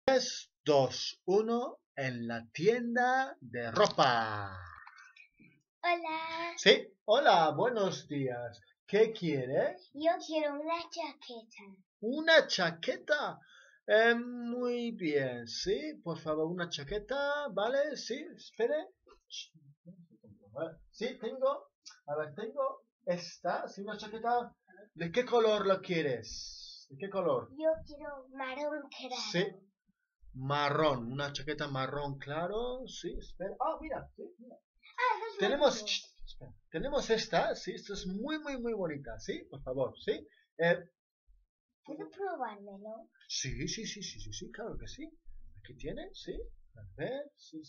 3, 2, 1, en la tienda de ropa. Hola. Sí, hola, buenos días. ¿Qué quieres? Yo quiero una chaqueta. ¿Una chaqueta? Muy bien, sí, por favor, una chaqueta, ¿vale? Sí, espere. Sí, tengo, tengo esta, sí, una chaqueta. ¿De qué color la quieres? ¿De qué color? Yo quiero marrón claro. Sí, marrón, una chaqueta marrón claro, sí, espera. Ah, mira, sí, mira. Tenemos, espera, tenemos esta, sí, esta es muy bonita, sí, por favor, sí. ¿Puedo probármelo? Sí, claro que sí. Aquí tiene, sí. A ver, sí.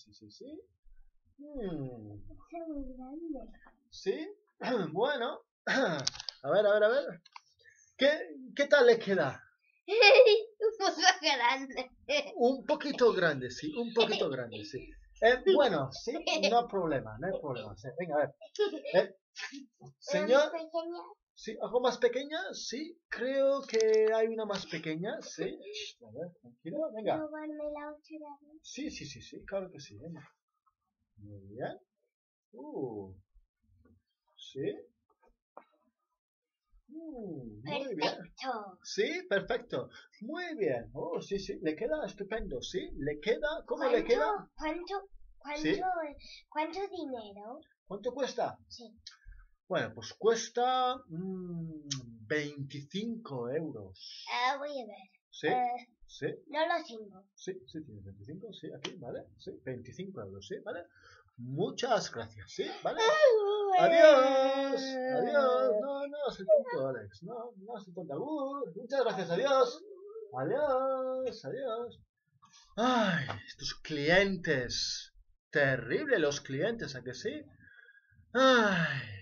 Es muy grande. Sí, bueno. A ver. ¿Qué tal le queda? Un poco grande. Un poquito grande, sí, un poquito grande, sí. Bueno, sí, no hay problema, sí. Venga, a ver. Señor, Pequeña. sí, algo más pequeña, sí, creo que hay una más pequeña, sí. A ver, tranquilo, venga. ¿Probármela otra vez? Sí, claro que sí, venga. Muy bien. Sí. Muy bien. Perfecto. Sí, perfecto. Muy bien. Oh, sí, le queda estupendo, sí. Le queda, ¿cómo le queda? ¿Sí? ¿Cuánto dinero? ¿Cuánto cuesta? Sí. Bueno, pues cuesta 25 euros. Voy a ver. Sí, sí. No lo tengo. Sí, tienes 25, sí, aquí, ¿vale? Sí, 25 euros, sí, ¿vale? Muchas gracias, ¿sí? ¿Vale? Adiós. No, soy tonto, Alex. No, soy tonto. Muchas gracias, adiós. Adiós. Ay, estos clientes. Terrible los clientes, ¿a que sí? Ay.